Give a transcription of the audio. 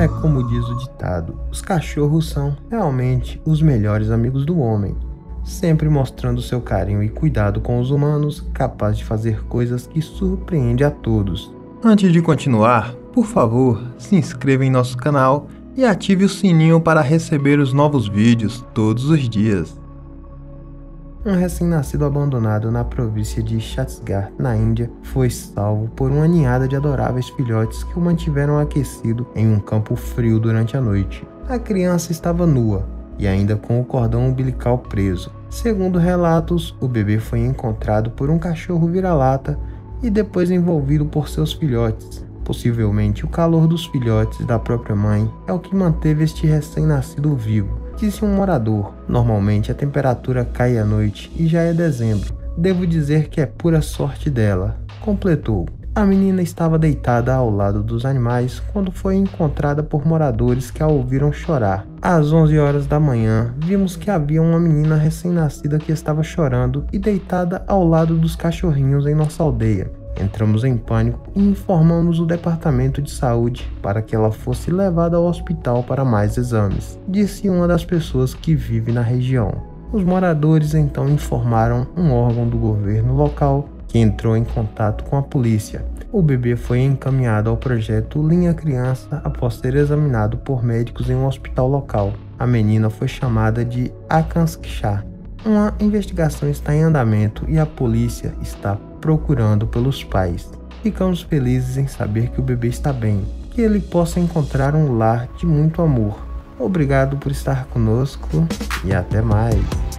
É como diz o ditado, os cachorros são realmente os melhores amigos do homem, sempre mostrando seu carinho e cuidado com os humanos, capaz de fazer coisas que surpreendem a todos. Antes de continuar, por favor, se inscreva em nosso canal e ative o sininho para receber os novos vídeos todos os dias. Um recém-nascido abandonado na província de Chhattisgarh, na Índia, foi salvo por uma ninhada de adoráveis filhotes que o mantiveram aquecido em um campo frio durante a noite. A criança estava nua e ainda com o cordão umbilical preso. Segundo relatos, o bebê foi encontrado por um cachorro vira-lata e depois envolvido por seus filhotes. Possivelmente o calor dos filhotes da própria mãe é o que manteve este recém-nascido vivo. Disse um morador, normalmente a temperatura cai à noite e já é dezembro. Devo dizer que é pura sorte dela. Completou. A menina estava deitada ao lado dos animais quando foi encontrada por moradores que a ouviram chorar. Às 11 horas da manhã, vimos que havia uma menina recém-nascida que estava chorando e deitada ao lado dos cachorrinhos em nossa aldeia. Entramos em pânico e informamos o departamento de saúde para que ela fosse levada ao hospital para mais exames, disse uma das pessoas que vive na região. Os moradores então informaram um órgão do governo local que entrou em contato com a polícia. O bebê foi encaminhado ao projeto Linha Criança após ser examinado por médicos em um hospital local. A menina foi chamada de Akanksha. Uma investigação está em andamento e a polícia está procurando pelos pais. Ficamos felizes em saber que o bebê está bem, que ele possa encontrar um lar de muito amor. Obrigado por estar conosco e até mais.